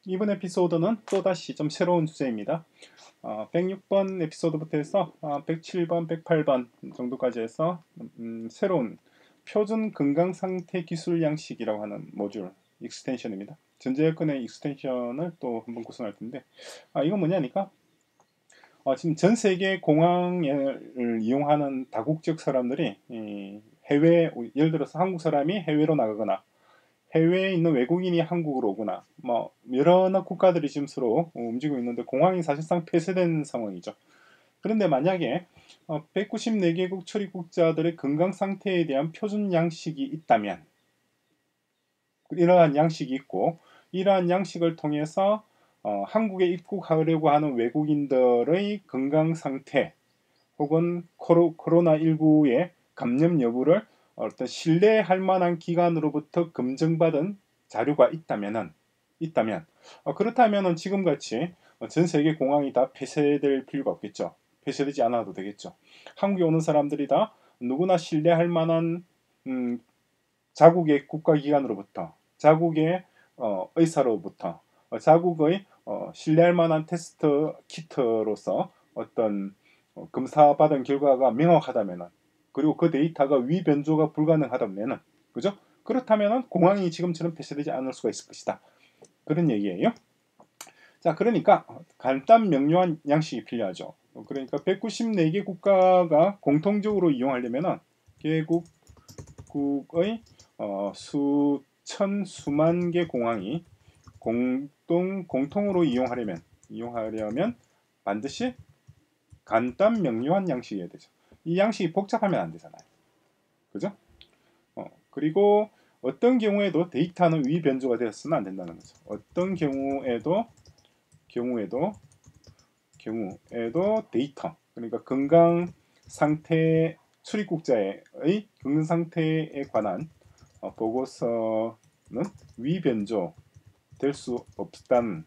이번 에피소드는 또다시 좀 새로운 주제입니다. 106번 에피소드부터 해서 107번, 108번 정도까지 해서 새로운 표준 건강 상태 기술 양식이라고 하는 모듈 익스텐션입니다. 전제 여건의 익스텐션을 또 한번 구성할 텐데, 이건 뭐냐니까 지금 전 세계 공항을 이용하는 다국적 사람들이 해외, 예를 들어서 한국 사람이 해외로 나가거나 해외에 있는 외국인이 한국으로 오거나 뭐 여러 국가들이 지금 서로 움직이고 있는데 공항이 사실상 폐쇄된 상황이죠. 그런데 만약에 194개국 출입국자들의 건강 상태에 대한 표준 양식이 있다면, 이러한 양식이 있고 이러한 양식을 통해서 한국에 입국하려고 하는 외국인들의 건강 상태 혹은 코로나19의 감염 여부를 어떤 신뢰할 만한 기관으로부터 검증받은 자료가 있다면 그렇다면 지금같이 전 세계 공항이 다 폐쇄될 필요가 없겠죠. 폐쇄되지 않아도 되겠죠. 한국에 오는 사람들이 다 누구나 신뢰할 만한 자국의 국가기관으로부터, 자국의 의사로부터, 자국의 신뢰할 만한 테스트 키트로서 어떤 검사받은 결과가 명확하다면, 그리고 그 데이터가 위변조가 불가능하다면, 그죠? 그렇다면 공항이 지금처럼 폐쇄되지 않을 수가 있을 것이다. 그런 얘기예요. 자, 그러니까 간단 명료한 양식이 필요하죠. 그러니까 194개 국가가 공통적으로 이용하려면 개국의 수천 수만 개 공항이 공통으로 이용하려면 반드시 간단 명료한 양식이어야 되죠. 이 양식이 복잡하면 안 되잖아요. 그죠? 그리고 어떤 경우에도 데이터는 위변조가 되었으면 안 된다는 거죠. 어떤 경우에도 데이터, 그러니까 건강 상태, 출입국자의 건강 상태에 관한 보고서는 위변조 될 수 없다는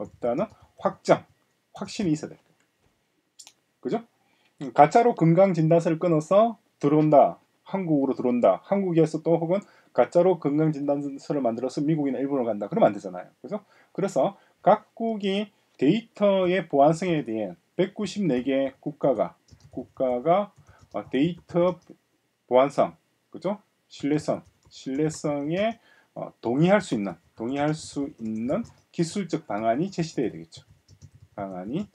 확신이 있어야 돼요. 그죠? 가짜로 건강진단서를 끊어서 들어온다. 한국으로 들어온다. 한국에서 또 혹은 가짜로 건강진단서를 만들어서 미국이나 일본으로 간다. 그러면 안 되잖아요. 그죠? 그래서 각국이 데이터의 보안성에 대해 194개 국가가 데이터 보안성, 그죠? 신뢰성에 동의할 수 있는 기술적 방안이 제시되어야 되겠죠. 방안이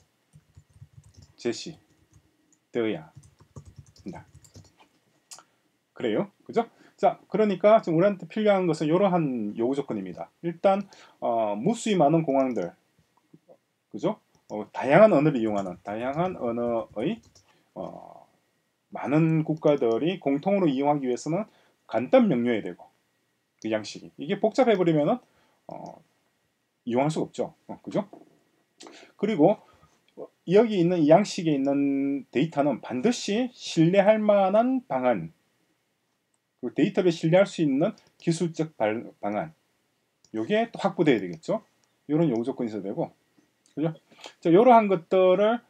제시되어야 한다. 그래요, 그죠? 자, 그러니까 지금 우리한테 필요한 것은 이러한 요구 조건입니다. 일단 무수히 많은 공항들, 그죠? 다양한 언어를 이용하는 다양한 언어의 많은 국가들이 공통으로 이용하기 위해서는 간단 명료해야 되고, 그 양식이 이게 복잡해 버리면은 이용할 수가 없죠. 그죠? 그리고 여기 있는 이 양식에 있는 데이터는 반드시 신뢰할 만한 방안, 그 데이터를 신뢰할 수 있는 기술적 방안, 요게 또 확보돼야 되겠죠. 이런 요구 조건이 있어야 되고, 그죠? 자, 이러한 것들을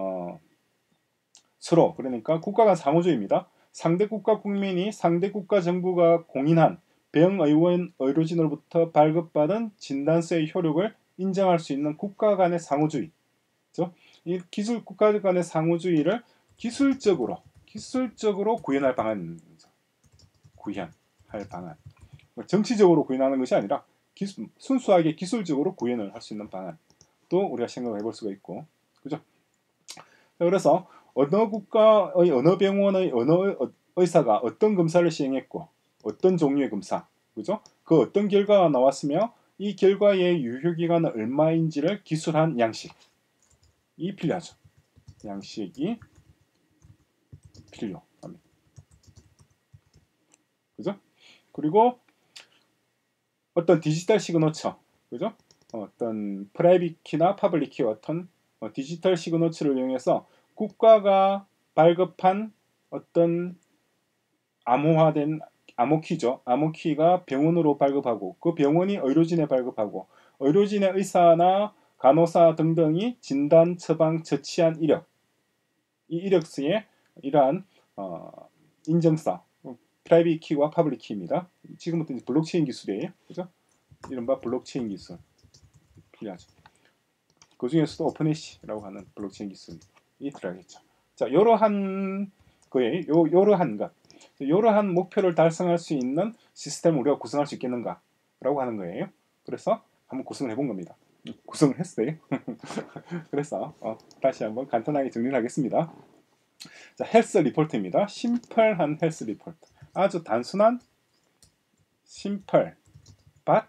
서로, 그러니까 국가 간 상호주의입니다. 상대 국가 국민이 상대 국가 정부가 공인한 병의원 의료진으로부터 발급받은 진단서의 효력을 인정할 수 있는 국가 간의 상호주의, 그렇죠? 이 국가 간의 상호주의를 기술적으로 구현할 방안입니다. 구현할 방안. 정치적으로 구현하는 것이 아니라 순수하게 기술적으로 구현을 할 수 있는 방안도 우리가 생각해 볼 수가 있고, 그죠? 그래서 어느 국가의 어느 병원의 어느 의사가 어떤 검사를 시행했고 어떤 종류의 검사, 그죠? 그 어떤 결과가 나왔으며 이 결과의 유효기간은 얼마인지를 기술한 양식이 필요하죠. 양식이 필요합니다. 그죠? 그리고 어떤 디지털 시그너처, 그죠? 어떤 프라이빗 키나 퍼블릭 키 같은 디지털 시그너처를 이용해서 국가가 발급한 어떤 암호화된 암호키죠. 암호키가 병원으로 발급하고 그 병원이 의료진에 발급하고 의료진의 의사나 간호사 등등이 진단, 처방, 처치한 이력, 이 이력서에 이러한 인증서, 프라이빗 키와 퍼블릭 키입니다. 지금부터 이제 블록체인 기술이에요. 그죠? 이른바 블록체인 기술. 필요하죠. 그 중에서도 오픈해시라고 하는 블록체인 기술이 들어가겠죠. 자, 이러한 거에 요러한 것, 이러한 목표를 달성할 수 있는 시스템을 우리가 구성할 수 있겠는가라고 하는 거예요. 그래서 한번 구성을 해본 겁니다. 구성을 했어요. 그래서 다시 한번 간단하게 정리를 하겠습니다. 자, 헬스 리포트입니다. 심플한 헬스 리포트. 아주 단순한 심플 but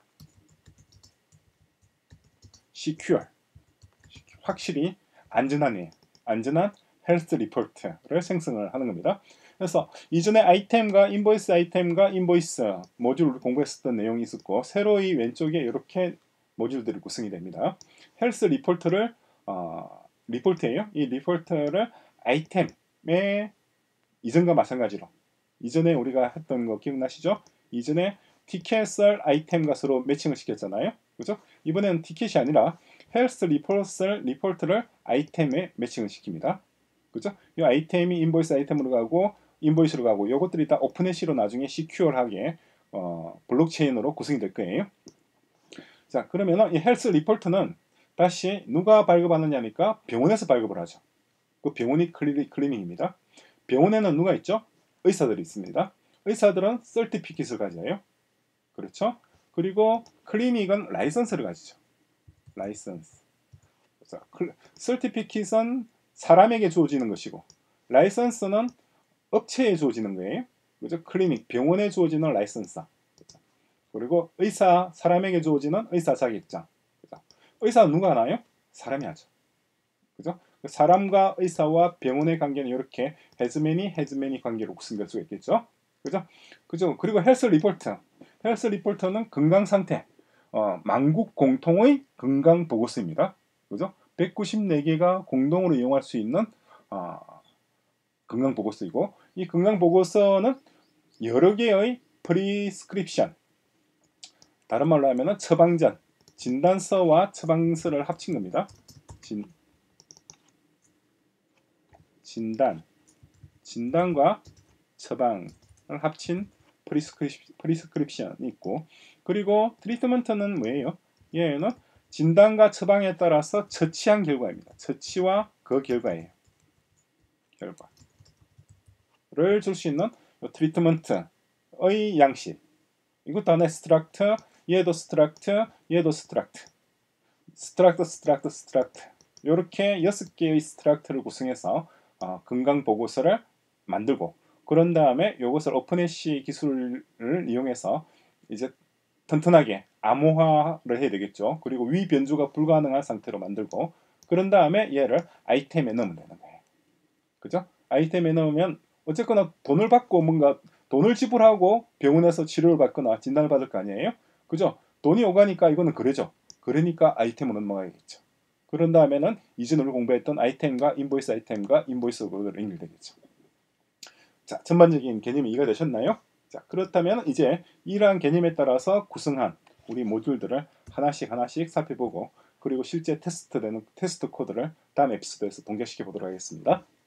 secure. 확실히 안전한 헬스 리포트를 생성을 하는 겁니다. 그래서 이전에 아이템과 인보이스 모듈을 공부했었던 내용이 있었고, 새로 이 왼쪽에 이렇게 모듈들이 구성이 됩니다. 헬스 리포트를 리포트예요. 이 리포트를 아이템의 이전과 마찬가지로, 이전에 우리가 했던 거 기억나시죠? 이전에 티켓을 아이템과 서로 매칭을 시켰잖아요. 그죠? 이번에는 티켓이 아니라 헬스 리포트를 아이템에 매칭을 시킵니다. 그죠? 이 아이템이 인보이스 아이템으로 가고 인보이스로 가고, 이것들이 다 오픈해시로 나중에 시큐어하게 블록체인으로 구성이 될 거예요. 자, 그러면은 이 헬스 리포트는 다시 누가 발급하느냐니까 병원에서 발급을 하죠. 그 병원이 클리닉입니다. 병원에는 누가 있죠? 의사들이 있습니다. 의사들은 서티피킷을 가져요. 그렇죠? 그리고 클리닉은 라이선스를 가지죠. 라이선스. 서티피킷은 사람에게 주어지는 것이고, 라이선스는 업체에 주어지는 거예요. 그죠? 클리닉, 병원에 주어지는 라이선스. 그리고 의사, 사람에게 주어지는 의사 자격증. 그죠? 의사는 누가 하나요? 사람이 하죠. 그죠? 사람과 의사와 병원의 관계는 이렇게 헤즈매니 관계로 구성될 수가 있겠죠. 그죠? 그리고 헬스 리포트는 건강 상태, 만국 공통의 건강 보고서입니다. 그죠? 194개가 공동으로 이용할 수 있는 건강 보고서이고, 이 건강 보고서는 여러 개의 프리스크립션, 다른 말로 하면 처방전, 진단서와 처방서를 합친 겁니다. 진단과 처방을 합친 프리스크립션이 있고, 그리고 트리트먼트는 뭐예요? 얘는 진단과 처방에 따라서 처치한 결과입니다. 처치와 그 결과예요. 결과를 줄 수 있는 트리트먼트의 양식. 이것도 하나의 스트럭트, 얘도 스트럭트, 얘도 스트럭트. 스트럭트. 이렇게 6개의 스트럭트를 구성해서 건강 보고서를 만들고, 그런 다음에 이것을 오픈해시 기술을 이용해서 이제 튼튼하게 암호화를 해야 되겠죠. 그리고 위 변조가 불가능한 상태로 만들고, 그런 다음에 얘를 아이템에 넣으면 되는 거예요. 그죠? 아이템에 넣으면 어쨌거나 돈을 지불하고 병원에서 치료를 받거나 진단을 받을 거 아니에요? 그죠? 돈이 오가니까 이거는 그래죠. 그러니까 아이템으로 넘어가야겠죠. 그런 다음에는 이전에 공부했던 아이템과 인보이스로 연결되겠죠. 자, 전반적인 개념이 이해가 되셨나요? 자, 그렇다면 이제 이러한 개념에 따라서 구성한 우리 모듈들을 하나씩 살펴보고, 그리고 실제 테스트 코드를 다음 에피소드에서 동작시켜 보도록 하겠습니다.